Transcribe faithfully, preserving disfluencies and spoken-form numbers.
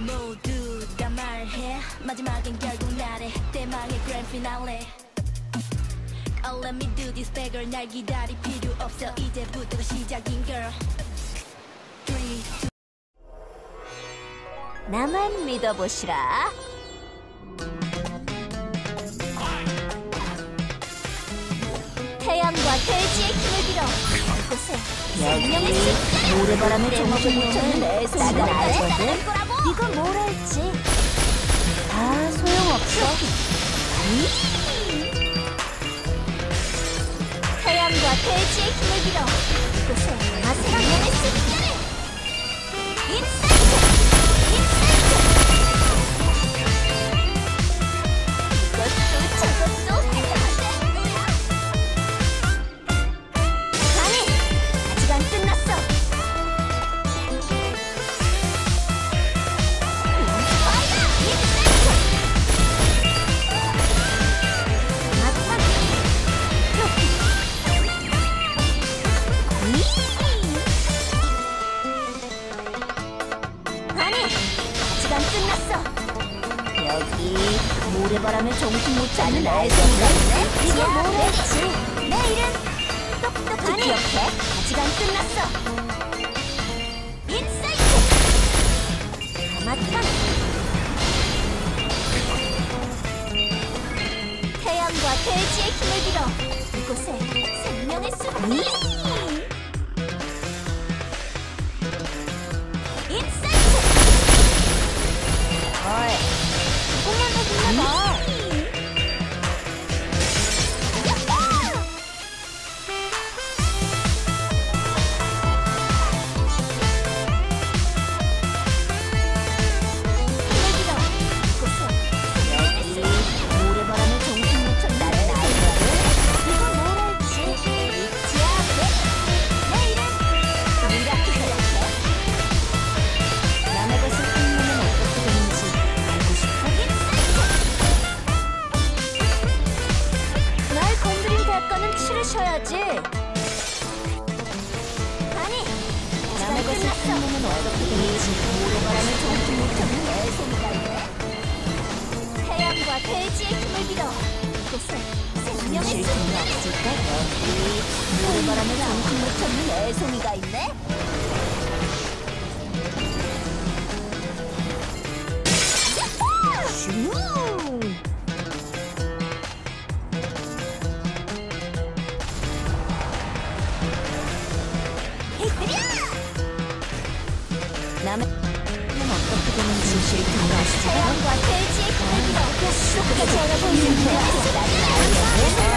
모두가 말해 마지막엔 결국 나래 대망의 grand finale. Oh let me do this beggar 날 기다릴 필요 없어 이제부터가 시작인 girl. three, two. 나만 믿어보시라. 태양과 대지의 힘을 빌어 이곳에 생명의 습관을 모래바람에 정신 못 찾는 애송이가 나거든. 네가 뭘 할지 다 소용없어. 태양과 대지의 힘을 빌어 이곳에 생명의 습관을 인사이트 인사이트 이것도 저것도 모래바람에 정신 못 차리는 애송이가 있네. 이게 뭐였지? 내 이름 똑똑히 기억해. 아직 안 끝났어. 인사이트 가마탄 태양과 대지의 힘을 빌어 이곳에 생명의 숲이 인사이트 어이 조금만 더 불러봐. 모래바람에 정신 못 쳤나 알거든. 이거 뭘 할지 믿지 않게. 내 이름 이렇게 생각해. 남의 것을 뜯으면 어떻게 되는지 알고 싶어? 날 건드린 대가는 치르셔야지. 아니, 남의 것을 뜯으면 어떻게 되는지 모래바람에 정신 못 쳤는 애송이가 있네. 태양과 대지의 힘을 빌어 이곳에 생명의 습관이 없을까? 여기 모래바람에 정신 못 쳤는 애송이가 있네. 남의 어떻게 되는지 실감이 나시죠? 태양과 대지의 힘을 빌어 그렇게 저러 보이는 게 나는 알겠네.